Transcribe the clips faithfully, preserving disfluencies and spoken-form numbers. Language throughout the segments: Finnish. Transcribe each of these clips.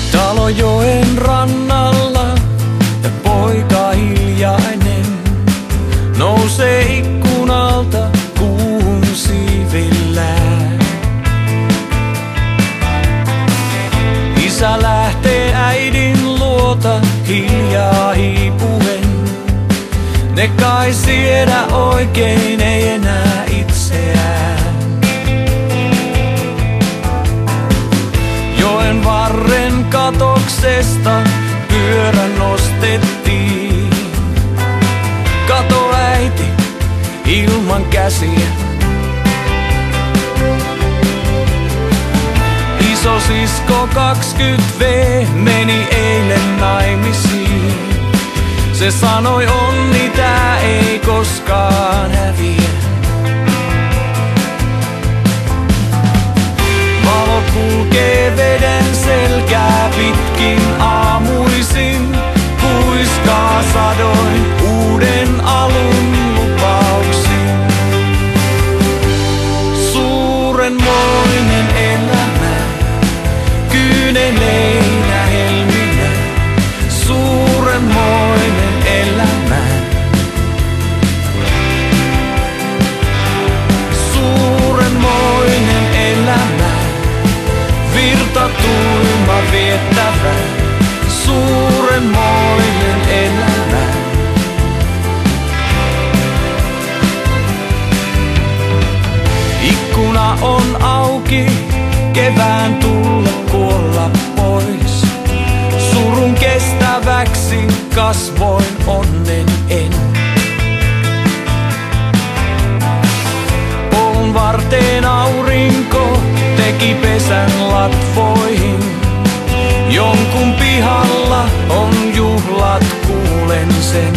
Talojoen rannalla ja poika hiljainen nousee ikkunalta kuun siivillään. Isä lähtee äidin luota hiljaa hiipuen. Ne kai siedä oikein, ei enää itseään. Joen varren katoksesta pyörä nostettiin. Kato äiti, ilman käsiä. Isosisko kaksikymmentä V meni eilen naimisiin. Se sanoi onni tää ei koskaan häviä. Valo kulkee veden selkää pitkin aamuisin. Huiskaa sadoin uuden alun lupauksin. Suurenmoinen elämä kyyneleinä helminä. Suurenmoinen elämä. Suurenmoinen elämä. Virta tuima viettävä. Suurenmoinen elämä. Ikkuna on auki, kevään tulla kuolla pois. Surun kestäväksi kasvoin onnen en. Polun varteen aurinko teki pesän latvoihin. Jonkun pihalla on juhlat, kuulen sen.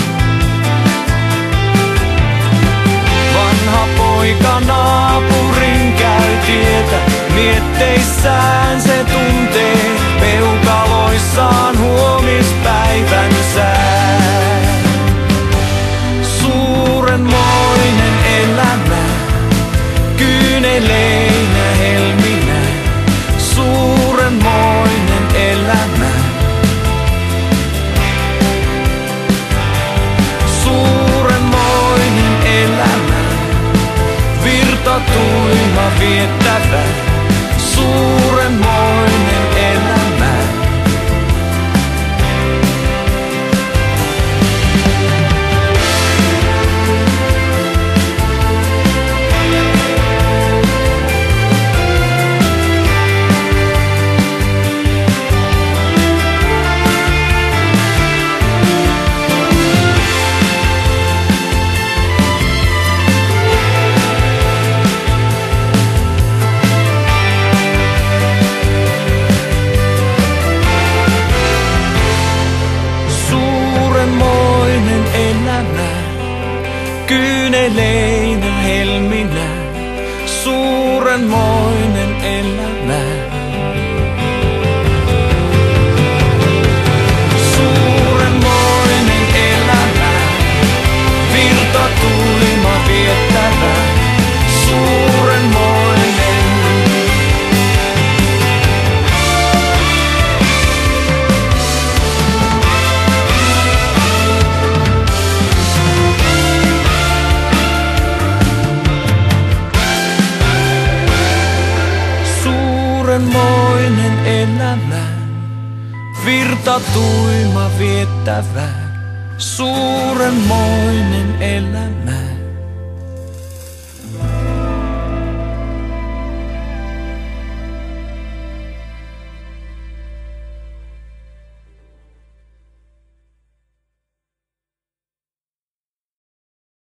Vanha poika naapurin käy tietä, mietteissään se tuntee peukaloissaan huomispäivän sään. Suurenmoinen elämä, kyyneleinä helminä. Suurenmoinen elämä. Suurenmoinen elämä. Virta tuima viettävä. Suurenmoinen elämä. Kyyneleinä helminä, suurenmoinen elämä. Suurenmoinen elämä, virta tuima viettävä. Suurenmoinen. Suurenmoinen elämä, virta tuima viettävä. Suurenmoinen elämä.